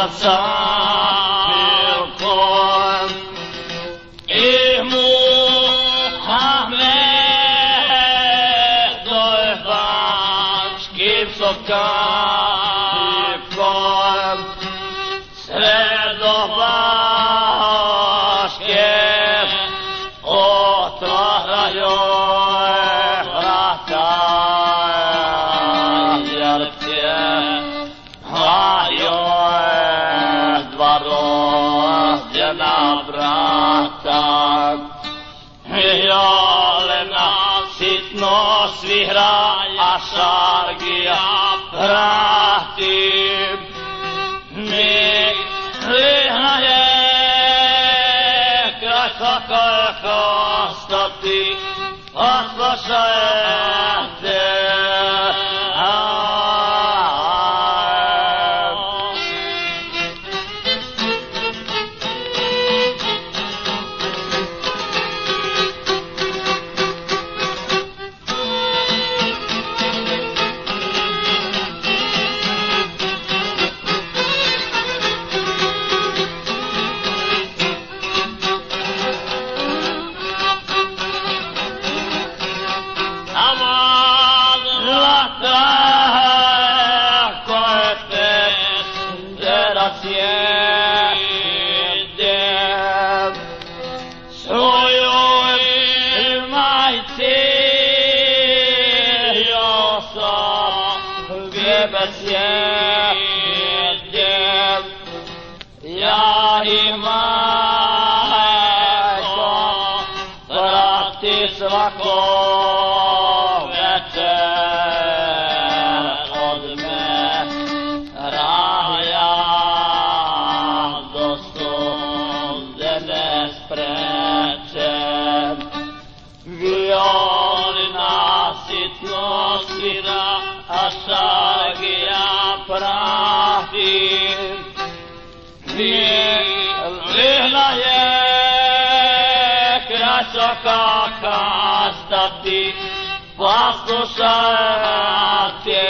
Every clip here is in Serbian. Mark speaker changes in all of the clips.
Speaker 1: царком, и Мухаммедов бачки сокаком, средобашки отворяю врата ярте, мое дворо, где на брата. Jolena sitno svira, a šargija prati. Mi lihna je kraj svakog ostati, poslušajte. Ja imajko prati svako večer od me raja do suze ne spreče. Violina sitno svira, a šargija prati. Lihna je kraj svakaka stati, poslušajte.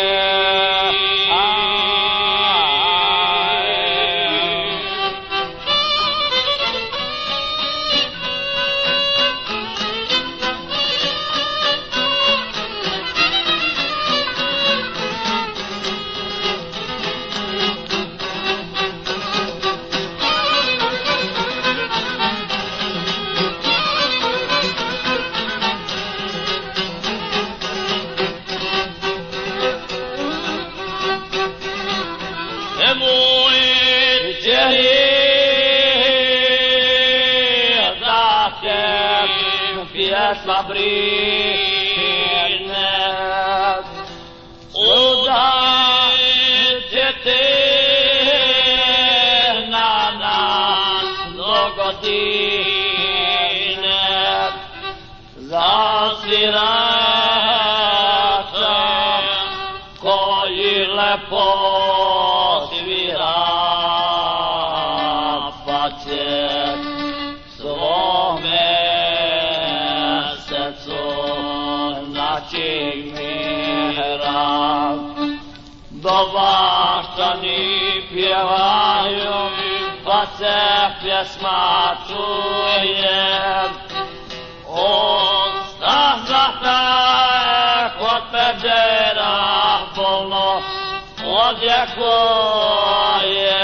Speaker 1: Pjesma brine, udaćete na nas dogodine, zasvirača koji lepo svira, pa će svome naći mira. Dovaštani pjevaju, pa se pjesma čuje. On stazata kod pedera polno odjekuje.